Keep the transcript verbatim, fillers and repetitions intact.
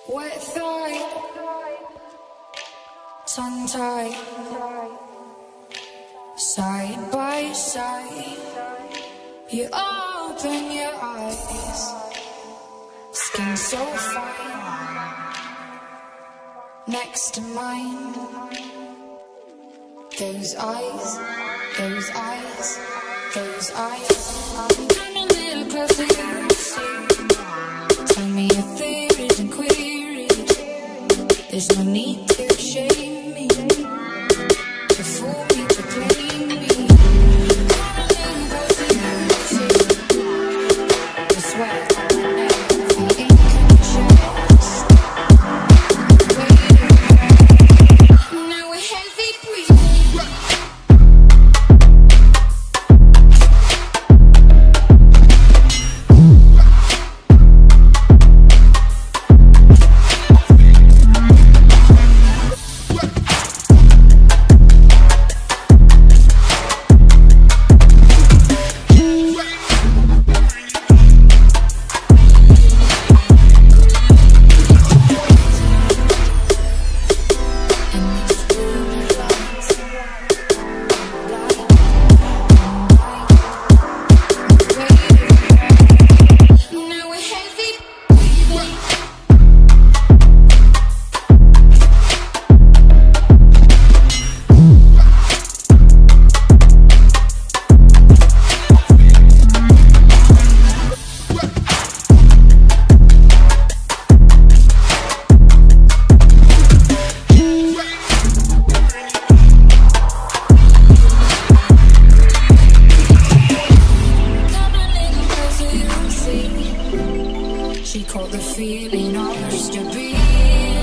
Wet thigh, tongue tied, side by side. You open your eyes, skin so fine, next to mine. Those eyes, those eyes, those eyes. I'm a little closer, you see. Tell me your theories and queries. There's no need to shame me, to fool me, to blame me. I'm a little closer, you see. I swear, the ink in your chest. Waiting, now we're heavy breathing. She caught the feeling of just being